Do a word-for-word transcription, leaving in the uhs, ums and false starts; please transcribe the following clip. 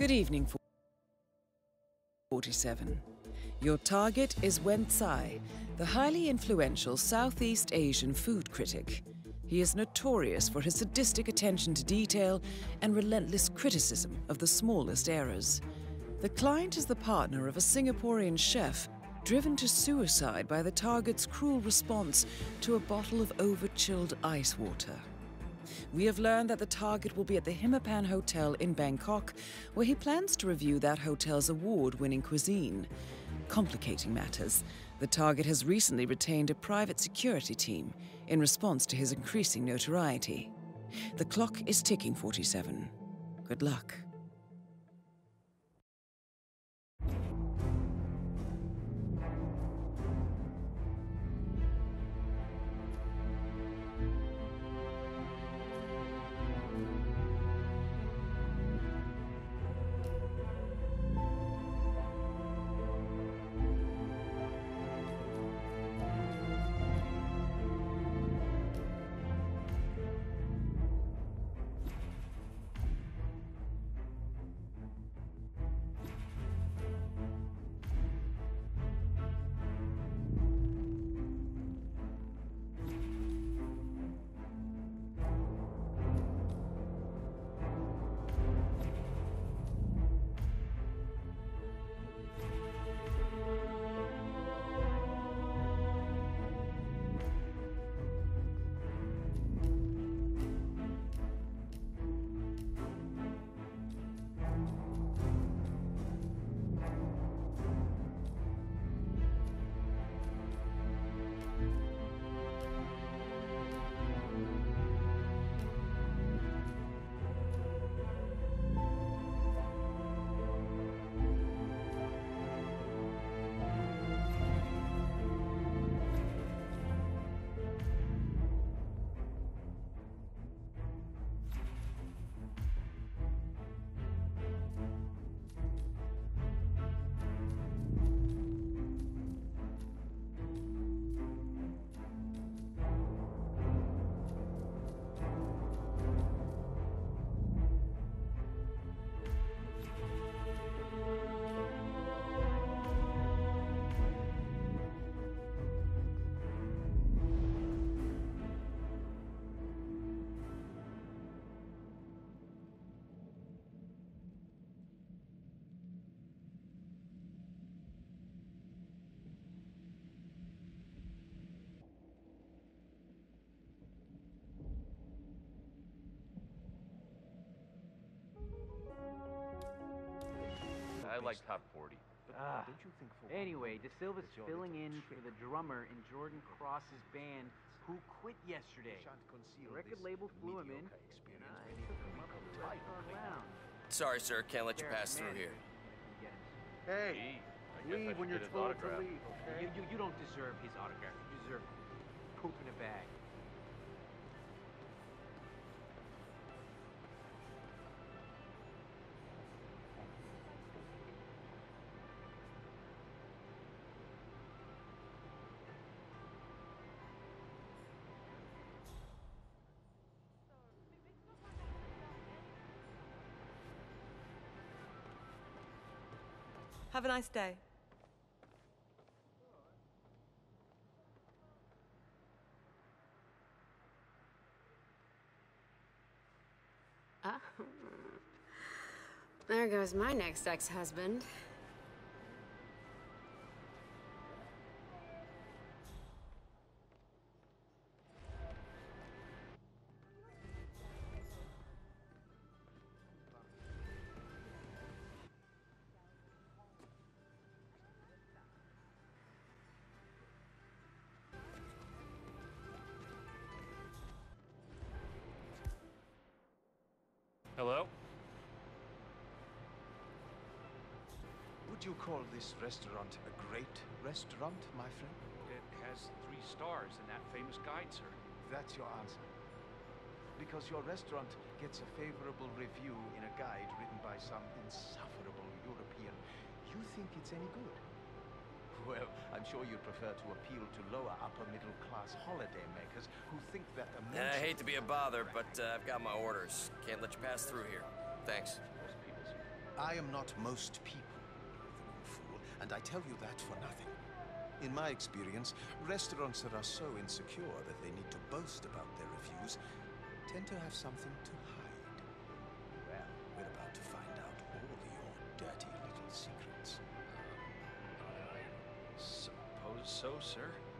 Good evening, forty-seven. Your target is Wen Tsai, the highly influential Southeast Asian food critic. He is notorious for his sadistic attention to detail and relentless criticism of the smallest errors. The client is the partner of a Singaporean chef driven to suicide by the target's cruel response to a bottle of over-chilled ice water. We have learned that the target will be at the Himapan Hotel in Bangkok, where he plans to review that hotel's award-winning cuisine. Complicating matters, the target has recently retained a private security team in response to his increasing notoriety. The clock is ticking, forty-seven. Good luck. I like top forty. Ah. Don't you think for anyway, De Silva's filling in for the drummer in Jordan Cross's band, who quit yesterday. The record label flew him in, and I took him up to the restaurant lounge. Sorry, sir, can't let you pass through here. Hey, leave when you're told to leave, okay? You, you, you don't deserve his autograph. You deserve poop in a bag. Have a nice day. Uh, there goes my next ex-husband. Hello? Would you call this restaurant a great restaurant, my friend? It has three stars in that famous guide, sir. That's your answer. Because your restaurant gets a favorable review in a guide written by some insufferable European, you think it's any good? Well, I'm sure you'd prefer to appeal to lower upper middle class holiday makers who think that a And I hate to be a bother, but uh, I've got my orders. Can't let you pass through here. Thanks. I am not most people, you fool, and I tell you that for nothing. In my experience, restaurants that are so insecure that they need to boast about their reviews tend to have something to hide. Well, we're about to find out all your dirty little secrets. I suppose so, sir.